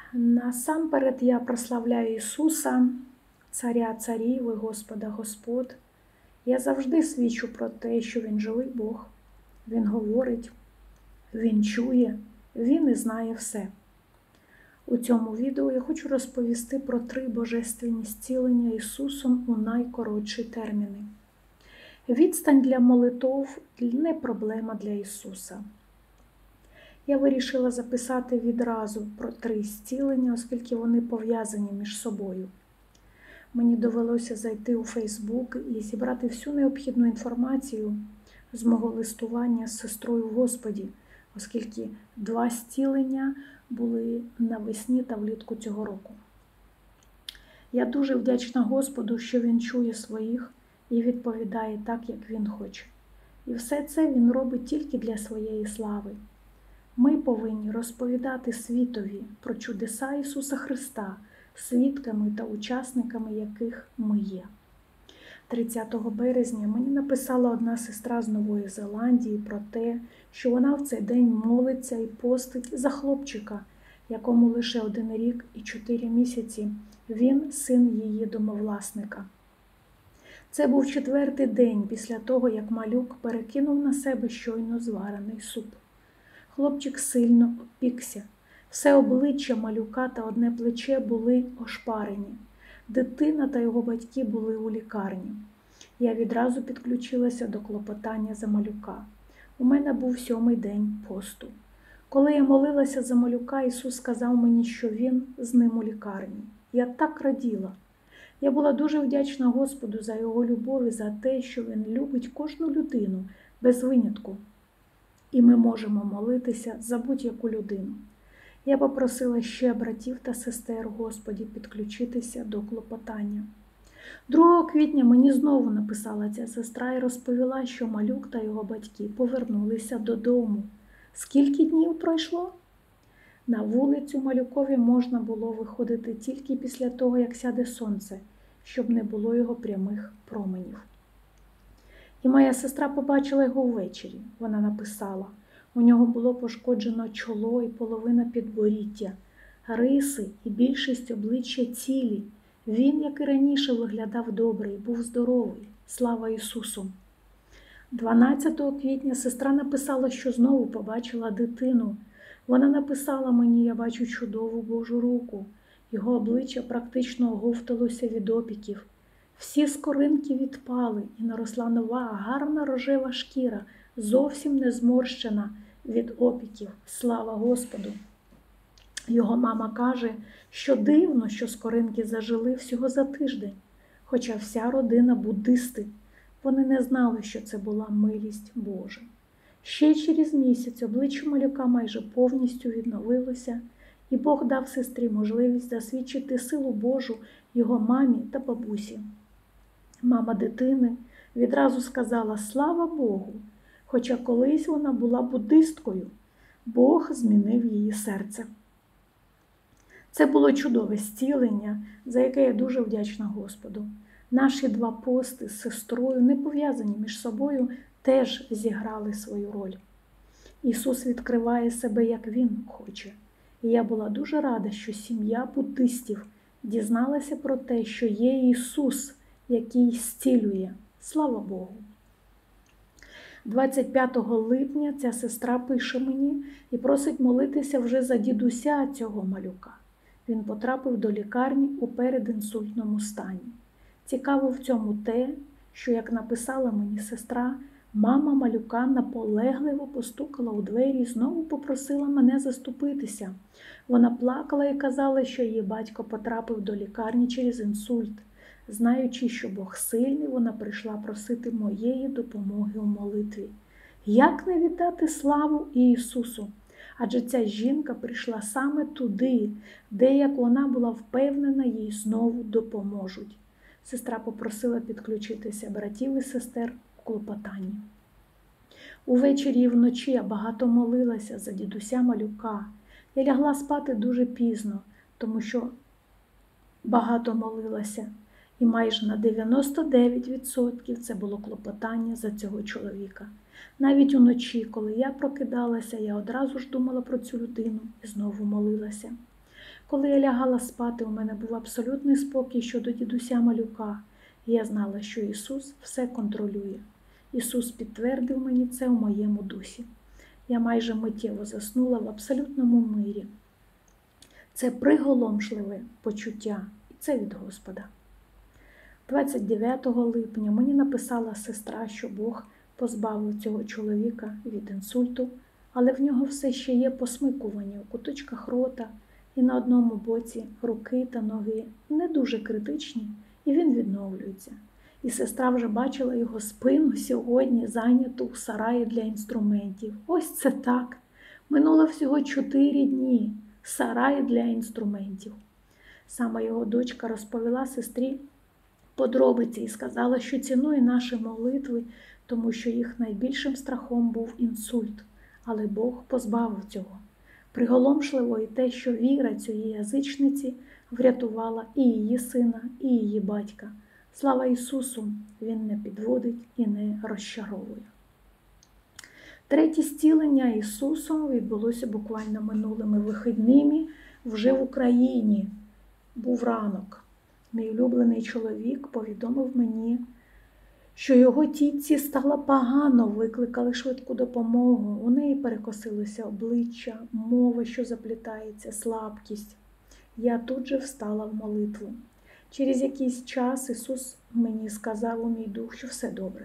Насамперед я прославляю Ісуса, Царя царів і Господа Господ. Я завжди свідчу про те, що Він живий Бог. Він говорить, Він чує, Він і знає все. У цьому відео я хочу розповісти про 3 божественні зцілення Ісусом у найкоротші терміни. Відстань для молитов не проблема для Ісуса. Я вирішила записати відразу про 3 зцілення, оскільки вони пов'язані між собою. Мені довелося зайти у Фейсбук і зібрати всю необхідну інформацію з мого листування з сестрою в Господі, оскільки 2 зцілення були навесні та влітку цього року. Я дуже вдячна Господу, що Він чує своїх і відповідає так, як Він хоче. І все це Він робить тільки для своєї слави. Ми повинні розповідати світові про чудеса Ісуса Христа, свідками та учасниками яких ми є. 30 березня мені написала одна сестра з Нової Зеландії про те, що вона в цей день молиться і постить за хлопчика, якому лише 1 рік і 4 місяці. Він син її домовласника. Це був 4-й день після того, як малюк перекинув на себе щойно зварений суп. Хлопчик сильно опікся. Все обличчя малюка та одне плече були ошпарені. Дитина та його батьки були у лікарні. Я відразу підключилася до клопотання за малюка. У мене був 7-й день посту. Коли я молилася за малюка, Ісус сказав мені, що Він з ним у лікарні. Я так раділа. Я була дуже вдячна Господу за Його любов і за те, що Він любить кожну людину без винятку. І ми можемо молитися за будь-яку людину. Я попросила ще братів та сестер Господі підключитися до клопотання. 2 квітня мені знову написала ця сестра і розповіла, що малюк та його батьки повернулися додому. Скільки днів пройшло? На вулицю малюкові можна було виходити тільки після того, як сяде сонце, щоб не було його прямих променів. І моя сестра побачила його ввечері. Вона написала, у нього було пошкоджено чоло і половина підборіддя, риси і більшість обличчя цілі. Він, як і раніше, виглядав добре і був здоровий. Слава Ісусу! 12 квітня сестра написала, що знову побачила дитину. Вона написала мені, я бачу чудову Божу руку. Його обличчя практично оговталося від опіків. Всі скоринки відпали і наросла нова, гарна рожева шкіра, зовсім не зморщена від опіків. Слава Господу! Його мама каже, що дивно, що скоринки зажили всього за тиждень, хоча вся родина буддисти. Вони не знали, що це була милість Божа. Ще через місяць обличчя малюка майже повністю відновилося, і Бог дав сестрі можливість засвідчити силу Божу його мамі та бабусі. Мама дитини відразу сказала «Слава Богу», хоча колись вона була буддисткою. Бог змінив її серце. Це було чудове зцілення, за яке я дуже вдячна Господу. Наші 2 пости з сестрою, не пов'язані між собою, теж зіграли свою роль. Ісус відкриває себе, як Він хоче. І я була дуже рада, що сім'я буддистів дізналася про те, що є Ісус, який зцілює. Слава Богу! 25 липня ця сестра пише мені і просить молитися вже за дідуся цього малюка. Він потрапив до лікарні у передінсультному стані. Цікаво в цьому те, що, як написала мені сестра, мама малюка наполегливо постукала у двері і знову попросила мене заступитися. Вона плакала і казала, що її батько потрапив до лікарні через інсульт. Знаючи, що Бог сильний, вона прийшла просити моєї допомоги у молитві. Як не віддати славу Ісусу? Адже ця жінка прийшла саме туди, де, як вона була впевнена, їй знову допоможуть. Сестра попросила підключитися братів і сестер у клопотанні. Увечері і вночі я багато молилася за дідуся малюка. Я лягла спати дуже пізно, тому що багато молилася. І майже на 99% це було клопотання за цього чоловіка. Навіть уночі, коли я прокидалася, я одразу ж думала про цю людину і знову молилася. Коли я лягала спати, у мене був абсолютний спокій щодо дідуся малюка, і я знала, що Ісус все контролює. Ісус підтвердив мені це у моєму дусі. Я майже миттєво заснула в абсолютному мирі. Це приголомшливе почуття, і це від Господа. 29 липня мені написала сестра, що Бог позбавив цього чоловіка від інсульту, але в нього все ще є посмикування у куточках рота і на одному боці руки та ноги не дуже критичні, і він відновлюється. І сестра вже бачила його спину сьогодні, зайняту в сараї для інструментів. Ось це так. Минуло всього 4 дні. Сарай для інструментів. Саме його дочка розповіла сестрі подробиці і сказала, що цінує наші молитви, тому що їх найбільшим страхом був інсульт. Але Бог позбавив цього. Приголомшливо і те, що віра цієї язичниці врятувала і її сина, і її батька. Слава Ісусу! Він не підводить і не розчаровує. Третє зцілення Ісусом відбулося буквально минулими вихідними вже в Україні. Був ранок. Мій улюблений чоловік повідомив мені, що його тітці стало погано, викликали швидку допомогу. У неї перекосилося обличчя, мова, що заплітається, слабкість. Я тут же встала в молитву. Через якийсь час Ісус мені сказав у мій дух, що все добре.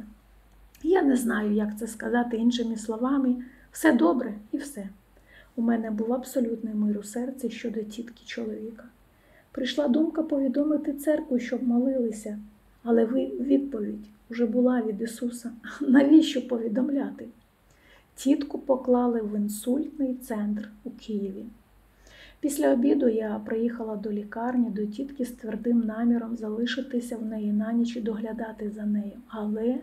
Я не знаю, як це сказати іншими словами. Все добре і все. У мене був абсолютний мир у серці щодо тітки чоловіка. Прийшла думка повідомити церкву, щоб молилися, але відповідь вже була від Ісуса. Навіщо повідомляти? Тітку поклали в інсультний центр у Києві. Після обіду я приїхала до лікарні, до тітки з твердим наміром залишитися в неї на ніч і доглядати за нею. Але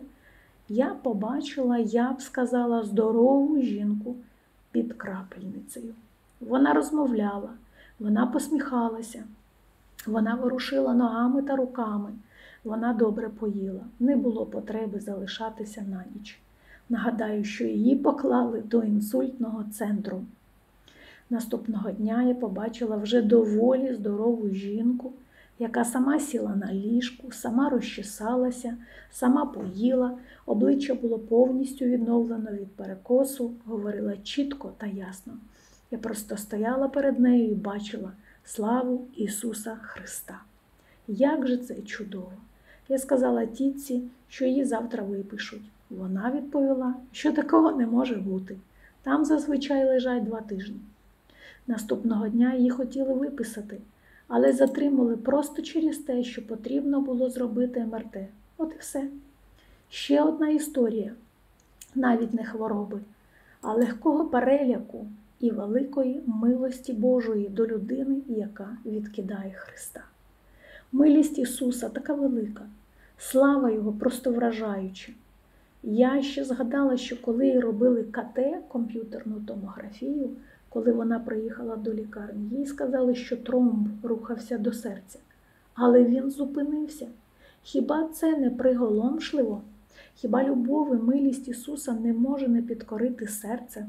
я побачила, я б сказала, здорову жінку під крапельницею. Вона розмовляла, вона посміхалася, вона ворушила ногами та руками, вона добре поїла. Не було потреби залишатися на ніч. Нагадаю, що її поклали до інсультного центру. Наступного дня я побачила вже доволі здорову жінку, яка сама сіла на ліжку, сама розчесалася, сама поїла, обличчя було повністю відновлено від перекосу, говорила чітко та ясно. Я просто стояла перед нею і бачила славу Ісуса Христа. Як же це чудово! Я сказала тітці, що її завтра випишуть. Вона відповіла, що такого не може бути. Там зазвичай лежать 2 тижні. Наступного дня її хотіли виписати, але затримали просто через те, що потрібно було зробити МРТ. От і все. Ще одна історія, навіть не хвороби, а легкого переляку і великої милості Божої до людини, яка відкидає Христа. Милість Ісуса така велика, слава Його просто вражаюча. Я ще згадала, що коли робили КТ, комп'ютерну томографію, коли вона приїхала до лікарні, їй сказали, що тромб рухався до серця. Але він зупинився. Хіба це не приголомшливо? Хіба любов і милість Ісуса не може не підкорити серце?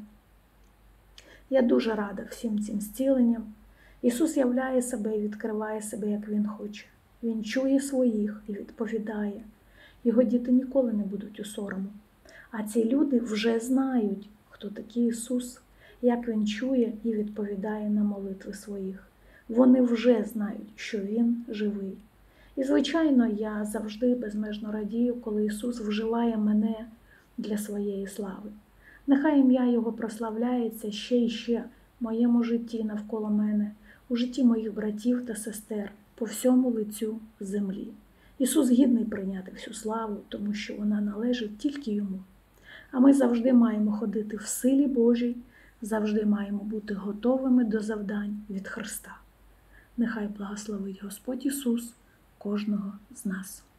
Я дуже рада всім цим зціленням. Ісус являє себе і відкриває себе, як Він хоче. Він чує своїх і відповідає. Його діти ніколи не будуть у сорому. А ці люди вже знають, хто такий Ісус, як Він чує і відповідає на молитви своїх. Вони вже знають, що Він живий. І, звичайно, я завжди безмежно радію, коли Ісус вживає мене для своєї слави. Нехай ім'я Його прославляється ще і ще в моєму житті навколо мене, у житті моїх братів та сестер, по всьому лицю землі. Ісус гідний прийняти всю славу, тому що вона належить тільки Йому. А ми завжди маємо ходити в силі Божій, завжди маємо бути готовими до завдань від Христа. Нехай благословить Господь Ісус кожного з нас.